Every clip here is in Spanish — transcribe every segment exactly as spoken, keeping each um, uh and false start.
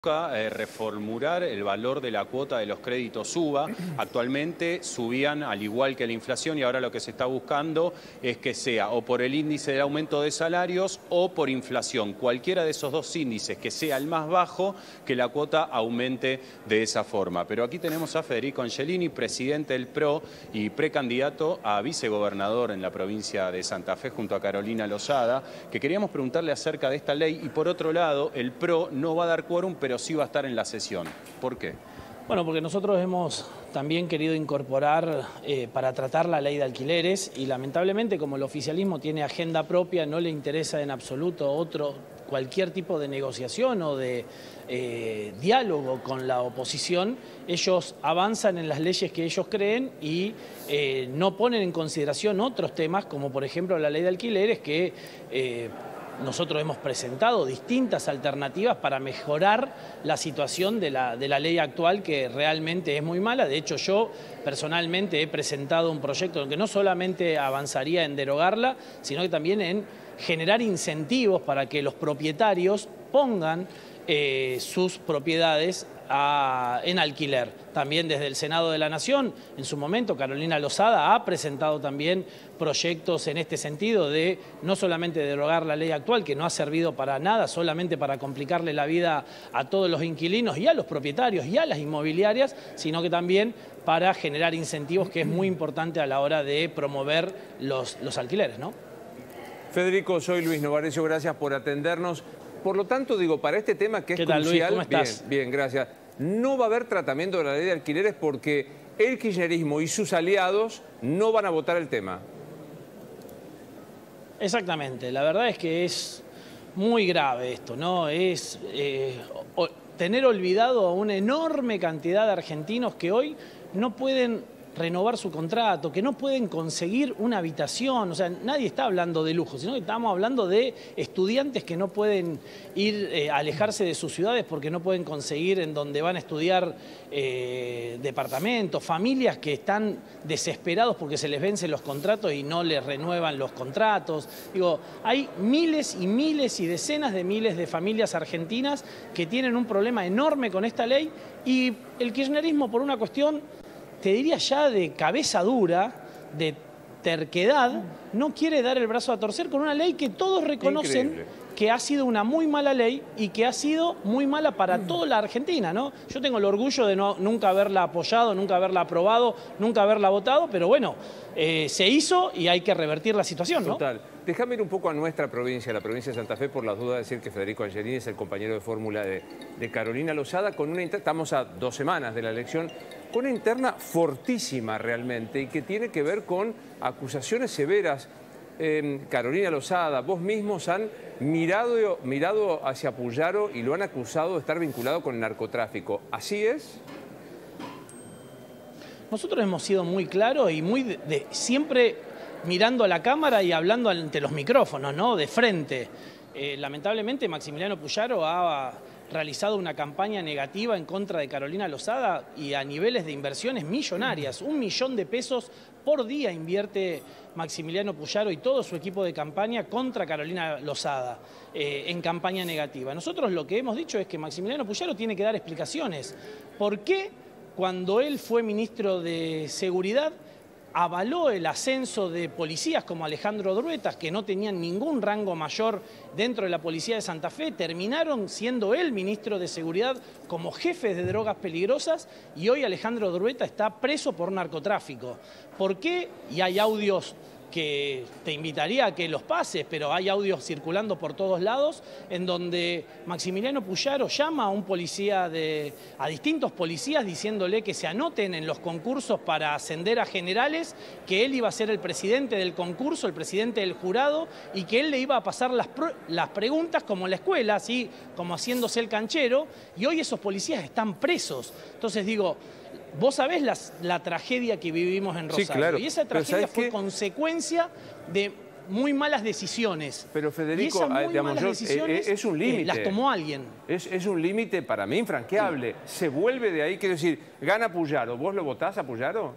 Eh, reformular el valor de la cuota de los créditos UBA. Actualmente subían al igual que la inflación y ahora lo que se está buscando es que sea o por el índice de aumento de salarios o por inflación. Cualquiera de esos dos índices que sea el más bajo, que la cuota aumente de esa forma. Pero aquí tenemos a Federico Angelini, presidente del P R O y precandidato a vicegobernador en la provincia de Santa Fe junto a Carolina Lozada, que queríamos preguntarle acerca de esta ley y por otro lado el P R O no va a dar quórum, pero pero sí va a estar en la sesión. ¿Por qué? Bueno, porque nosotros hemos también querido incorporar eh, para tratar la ley de alquileres y lamentablemente como el oficialismo tiene agenda propia, no le interesa en absoluto otro, cualquier tipo de negociación o de eh, diálogo con la oposición, ellos avanzan en las leyes que ellos creen y eh, no ponen en consideración otros temas como por ejemplo la ley de alquileres que eh, nosotros hemos presentado distintas alternativas para mejorar la situación de la, de la ley actual que realmente es muy mala. De hecho, yo personalmente he presentado un proyecto que no solamente avanzaría en derogarla, sino que también en generar incentivos para que los propietarios pongan eh, sus propiedades a, en alquiler. También desde el Senado de la Nación, en su momento, Carolina Lozada ha presentado también proyectos en este sentido de no solamente derogar la ley actual, que no ha servido para nada, solamente para complicarle la vida a todos los inquilinos y a los propietarios y a las inmobiliarias, sino que también para generar incentivos, que es muy importante a la hora de promover los, los alquileres, ¿no? Federico, soy Luis Novarecio, gracias por atendernos. Por lo tanto, digo, para este tema que es ¿Qué tal, crucial... Luis? ¿Cómo estás? Bien, bien, gracias. No va a haber tratamiento de la ley de alquileres porque el kirchnerismo y sus aliados no van a votar el tema. Exactamente, la verdad es que es muy grave esto, ¿no? Es eh, o, tener olvidado a una enorme cantidad de argentinos que hoy no pueden renovar su contrato, que no pueden conseguir una habitación, o sea, nadie está hablando de lujo, sino que estamos hablando de estudiantes que no pueden ir eh, a alejarse de sus ciudades porque no pueden conseguir en donde van a estudiar eh, departamentos, familias que están desesperados porque se les vencen los contratos y no les renuevan los contratos. Digo, hay miles y miles y decenas de miles de familias argentinas que tienen un problema enorme con esta ley y el kirchnerismo por una cuestión, te diría ya de cabeza dura, de terquedad, no quiere dar el brazo a torcer con una ley que todos reconocen Increíble. que ha sido una muy mala ley y que ha sido muy mala para toda la Argentina, ¿no? Yo tengo el orgullo de no, nunca haberla apoyado, nunca haberla aprobado, nunca haberla votado, pero bueno, eh, se hizo y hay que revertir la situación, ¿no? Total. Déjame ir un poco a nuestra provincia, la provincia de Santa Fe, por las dudas de decir que Federico Angelini es el compañero de fórmula de, de Carolina Lozada, con una estamos a dos semanas de la elección, con una interna fortísima realmente y que tiene que ver con acusaciones severas. Eh, Carolina Lozada, vos mismos han mirado, mirado hacia Puyaro y lo han acusado de estar vinculado con el narcotráfico. ¿Así es? Nosotros hemos sido muy claros y muy de, de, siempre mirando a la cámara y hablando ante los micrófonos, ¿no? De frente. Eh, lamentablemente Maximiliano Puyaro ha realizado una campaña negativa en contra de Carolina Lozada y a niveles de inversiones millonarias. Un millón de pesos por día invierte Maximiliano Puyaro y todo su equipo de campaña contra Carolina Lozada eh, en campaña negativa. Nosotros lo que hemos dicho es que Maximiliano Puyaro tiene que dar explicaciones. ¿Por qué cuando él fue ministro de Seguridad avaló el ascenso de policías como Alejandro Druetas, que no tenían ningún rango mayor dentro de la policía de Santa Fe, terminaron siendo él ministro de Seguridad como jefe de drogas peligrosas y hoy Alejandro Druetas está preso por narcotráfico? ¿Por qué? Y hay audios que te invitaría a que los pases, pero hay audios circulando por todos lados en donde Maximiliano Puyaro llama a un policía de, a distintos policías diciéndole que se anoten en los concursos para ascender a generales, que él iba a ser el presidente del concurso, el presidente del jurado y que él le iba a pasar las, las preguntas como en la escuela, así como haciéndose el canchero, y hoy esos policías están presos. Entonces digo, vos sabés la, la tragedia que vivimos en Rosario, sí, claro. Y esa tragedia fue qué? consecuencia de muy malas decisiones. Pero Federico, y esas muy digamos, malas yo, decisiones es un límite. Eh, las tomó alguien. Es, es un límite para mí infranqueable. Sí. Se vuelve de ahí, quiero decir, gana Puyaro. ¿Vos lo votás a Puyaro?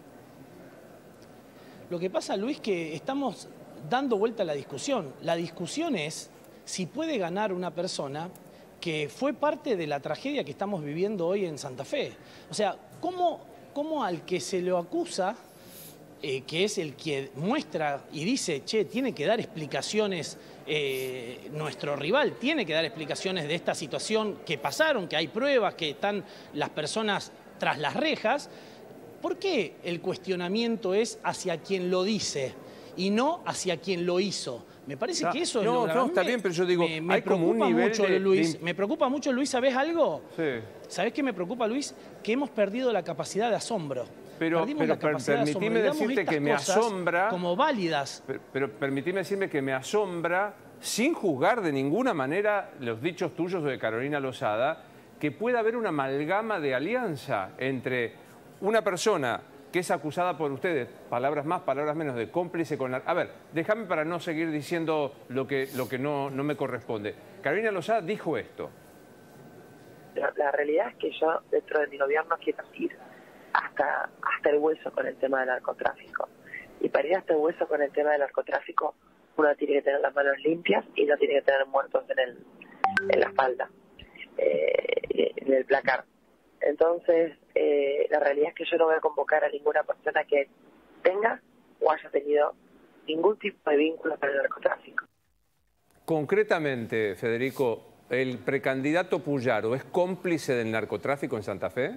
Lo que pasa, Luis, que estamos dando vuelta a la discusión. La discusión es si puede ganar una persona que fue parte de la tragedia que estamos viviendo hoy en Santa Fe. O sea, ¿cómo, cómo al que se lo acusa, eh, que es el que muestra y dice, che, tiene que dar explicaciones, eh, nuestro rival tiene que dar explicaciones de esta situación que pasaron, que hay pruebas, que están las personas tras las rejas? ¿Por qué el cuestionamiento es hacia quien lo dice y no hacia quien lo hizo? Me parece no, que eso es no, lo grave. No, está bien, pero yo digo, me, me hay como un nivel mucho, de, Luis. de... Me preocupa mucho, Luis, ¿sabés algo? Sí. ¿Sabés qué me preocupa, Luis? Que hemos perdido la capacidad de asombro. Pero, Perdimos pero la capacidad per, de asombro. permitime decirte que me asombra... Como válidas. Pero, pero permitime decirme que me asombra, sin juzgar de ninguna manera los dichos tuyos de Carolina Lozada, que pueda haber una amalgama de alianza entre una persona que es acusada por ustedes, palabras más, palabras menos, de cómplice con la... A ver, déjame para no seguir diciendo lo que, lo que no, no me corresponde. Carolina Lozada dijo esto. La, la realidad es que yo, dentro de mi gobierno, quiero ir hasta, hasta el hueso con el tema del narcotráfico. Y para ir hasta el hueso con el tema del narcotráfico, uno tiene que tener las manos limpias y no tiene que tener muertos en, el, en la espalda, eh, en el placar. Entonces, eh, la realidad es que yo no voy a convocar a ninguna persona que tenga o haya tenido ningún tipo de vínculo con el narcotráfico. Concretamente, Federico, ¿el precandidato Puyaro es cómplice del narcotráfico en Santa Fe?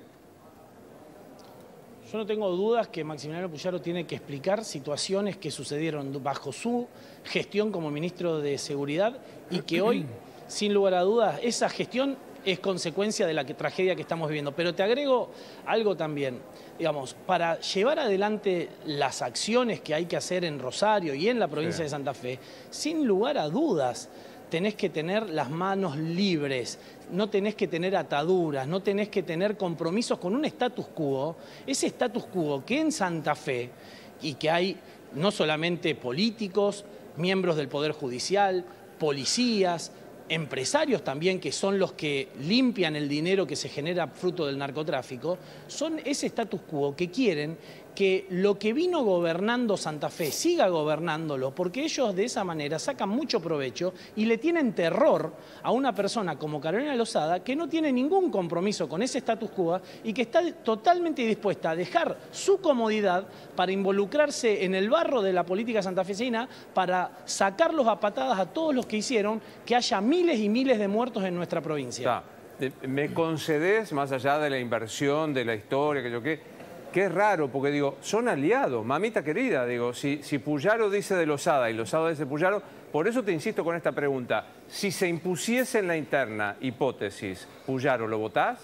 Yo no tengo dudas que Maximiliano Puyaro tiene que explicar situaciones que sucedieron bajo su gestión como ministro de Seguridad y que hoy, sin lugar a dudas, esa gestión es consecuencia de la que, tragedia que estamos viviendo. Pero te agrego algo también, digamos, para llevar adelante las acciones que hay que hacer en Rosario y en la provincia sí. de Santa Fe, sin lugar a dudas, tenés que tener las manos libres, no tenés que tener ataduras, no tenés que tener compromisos con un status quo, ese status quo que en Santa Fe, y que hay no solamente políticos, miembros del Poder Judicial, policías, empresarios también, que son los que limpian el dinero que se genera fruto del narcotráfico, son ese status quo que quieren que lo que vino gobernando Santa Fe siga gobernándolo, porque ellos de esa manera sacan mucho provecho y le tienen terror a una persona como Carolina Lozada, que no tiene ningún compromiso con ese status quo y que está totalmente dispuesta a dejar su comodidad para involucrarse en el barro de la política santafesina, para sacarlos a patadas a todos los que hicieron que haya miles y miles de muertos en nuestra provincia. Está. ¿Me concedes, más allá de la inversión, de la historia, que yo qué? Que es raro, porque digo, son aliados, mamita querida, digo, si, si Puyaro dice de Lozada y Lozada dice Puyaro, por eso te insisto con esta pregunta, si se impusiese en la interna hipótesis, ¿Puyaro lo votás?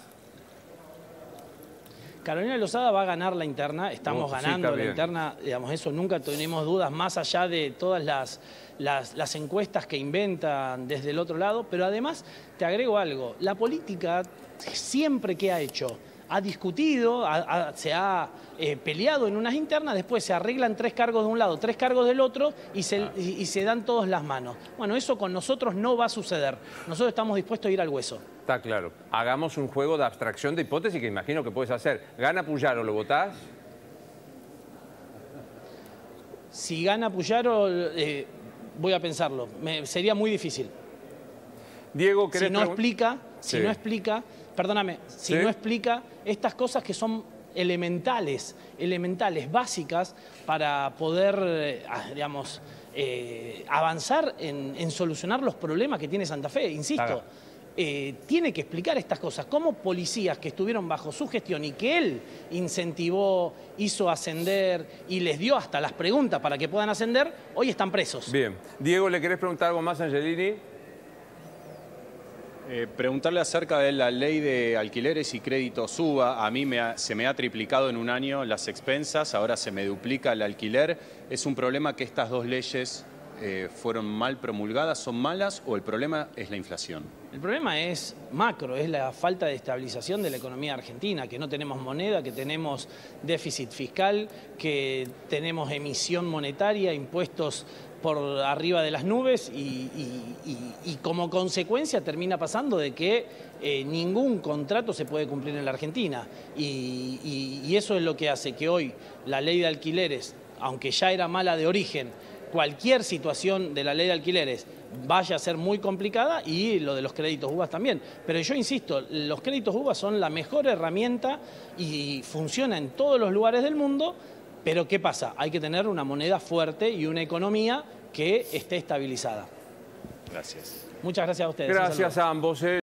Carolina Lozada va a ganar la interna, estamos oh, ganando sí, la interna, digamos, eso nunca tenemos dudas, más allá de todas las, las, las encuestas que inventan desde el otro lado, pero además te agrego algo, la política siempre que ha hecho, ha discutido, ha, ha, se ha eh, peleado en unas internas, después se arreglan tres cargos de un lado, tres cargos del otro y se, ah. y, y se dan todos las manos. Bueno, eso con nosotros no va a suceder. Nosotros estamos dispuestos a ir al hueso. Está claro. Hagamos un juego de abstracción de hipótesis que imagino que puedes hacer. ¿Gana Puyaro, lo votás? Si gana Puyaro, eh, voy a pensarlo. Me, sería muy difícil. Diego, ¿querés Si no explica, si sí. no explica... Perdóname, si ¿Sí? no explica estas cosas que son elementales, elementales, básicas, para poder, eh, digamos, eh, avanzar en, en solucionar los problemas que tiene Santa Fe. Insisto, eh, tiene que explicar estas cosas. Cómo policías que estuvieron bajo su gestión y que él incentivó, hizo ascender y les dio hasta las preguntas para que puedan ascender, hoy están presos. Bien. Diego, ¿le querés preguntar algo más a Angelini? Eh, preguntarle acerca de la ley de alquileres y crédito SUBA. A mí me ha, se me ha triplicado en un año las expensas, ahora se me duplica el alquiler. ¿Es un problema que estas dos leyes eh, fueron mal promulgadas, son malas, o el problema es la inflación? El problema es macro, es la falta de estabilización de la economía argentina, que no tenemos moneda, que tenemos déficit fiscal, que tenemos emisión monetaria, impuestos por arriba de las nubes y, y, y, y como consecuencia termina pasando de que eh, ningún contrato se puede cumplir en la Argentina y, y, y eso es lo que hace que hoy la ley de alquileres, aunque ya era mala de origen, cualquier situación de la ley de alquileres vaya a ser muy complicada y lo de los créditos U V A también. Pero yo insisto, los créditos U V A son la mejor herramienta y funciona en todos los lugares del mundo, pero ¿qué pasa? Hay que tener una moneda fuerte y una economía que esté estabilizada. Gracias. Muchas gracias a ustedes. Gracias a ambos. Eh.